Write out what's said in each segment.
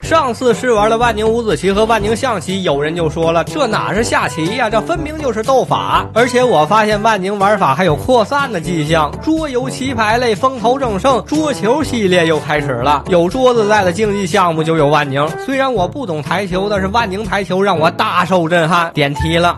上次试玩了万宁五子棋和万宁象棋，有人就说了，这哪是下棋呀，这分明就是斗法。而且我发现万宁玩法还有扩散的迹象，桌游棋牌类风头正盛，桌球系列又开始了。有桌子在的竞技项目就有万宁。虽然我不懂台球，但是万宁台球让我大受震撼。点题了。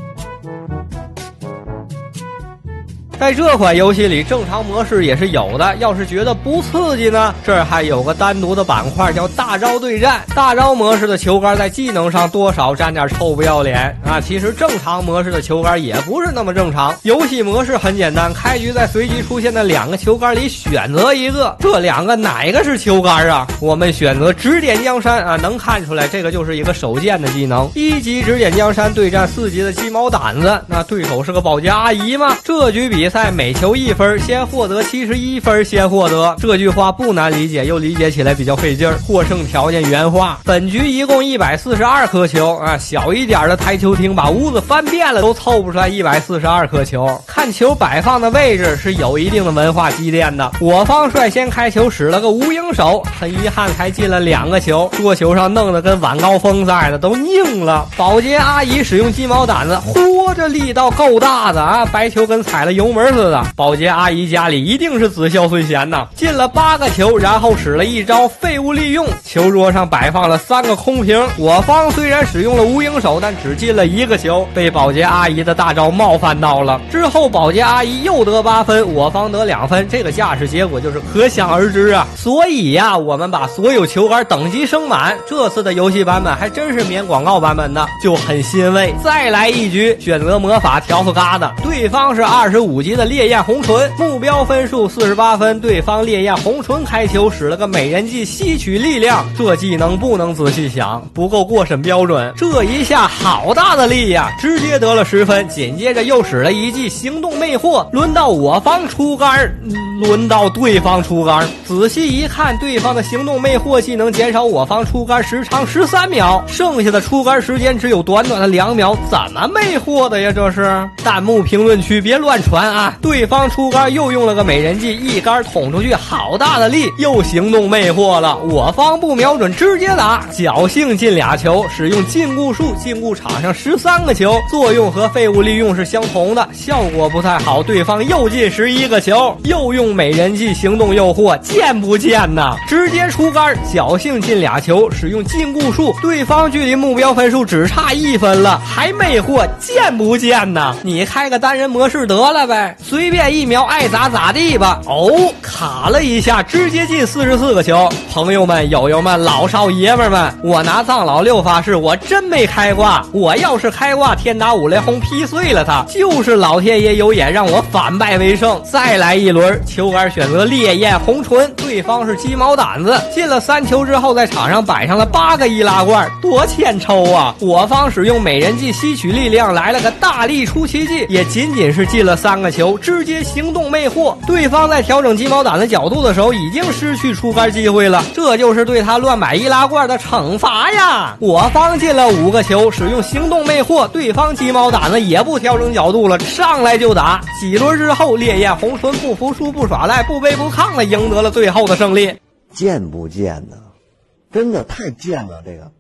在这款游戏里，正常模式也是有的。要是觉得不刺激呢，这儿还有个单独的板块叫大招对战。大招模式的球杆在技能上多少沾点臭不要脸啊！其实正常模式的球杆也不是那么正常。游戏模式很简单，开局在随机出现的2个球杆里选择一个，这2个哪个是球杆啊？我们选择指点江山啊，能看出来这个就是一个手剑的技能。1级指点江山对战4级的鸡毛掸子，那对手是个保洁阿姨吗？这局比赛每球1分，先获得71分，先获得。这句话不难理解，又理解起来比较费劲儿。获胜条件原话：本局一共142颗球啊，小一点的台球厅把屋子翻遍了都凑不出来142颗球。看球摆放的位置是有一定的文化积淀的。我方率先开球使了个无影手，很遗憾才进了2个球，桌球上弄得跟晚高峰似的都拧了。保洁阿姨使用鸡毛掸子，嚯，这力道够大的啊，白球跟踩了油门似的。保洁阿姨家里一定是子孝孙贤呐！进了8个球，然后使了一招废物利用，球桌上摆放了3个空瓶。我方虽然使用了无影手，但只进了1个球，被保洁阿姨的大招冒犯到了。之后保洁阿姨又得8分，我方得2分，这个架势结果就是可想而知啊！所以呀，我们把所有球杆等级升满。这次的游戏版本还真是免广告版本的，就很欣慰。再来一局，选择魔法调色疙瘩，对方是25级的烈焰红唇，目标分数48分，对方烈焰红唇开球使了个美人计吸取力量，这技能不能仔细想，不够过审标准。这一下好大的力呀，直接得了10分。紧接着又使了一记行动魅惑，轮到我方出杆，轮到对方出杆。仔细一看，对方的行动魅惑技能减少我方出杆时长13秒，剩下的出杆时间只有短短的2秒，怎么魅惑的呀？这是弹幕评论区别乱传啊！对方出杆又用了个美人计，一杆捅出去，好大的力，又行动魅惑了。我方不瞄准直接打，侥幸进2球，使用禁锢术，禁锢场上13个球，作用和废物利用是相同的，效果不太好。对方又进11个球，又用美人计行动诱惑，贱不贱呐？直接出杆，侥幸进2球，使用禁锢术，对方距离目标分数只差1分了，还魅惑，贱不贱呐？你开个单人模式得了呗，随便一秒爱咋咋地吧。哦，卡了一下，直接进44个球。朋友们、友友们、老少爷们们，我拿藏老六发誓，我真没开挂。我要是开挂，天打五雷轰劈碎了他，就是老天爷有眼让我反败为胜。再来一轮，球杆选择烈焰红唇，对方是鸡毛掸子。进了3球之后，在场上摆上了8个易拉罐，多欠抽啊！我方使用美人计吸取力量，来了个大力出奇迹，也仅仅是进了3个球，直接行动魅惑。对方在调整鸡毛掸子角度的时候，已经失去出杆机会了，这就是对他乱买易拉罐的惩罚呀！我方进了5个球，使用行动魅惑，对方鸡毛掸子也不调整角度了，上来就打。几轮之后，烈焰红唇不服输、不耍赖、不卑不亢的赢得了最后的胜利。 贱不贱呢？真的太贱了，这个。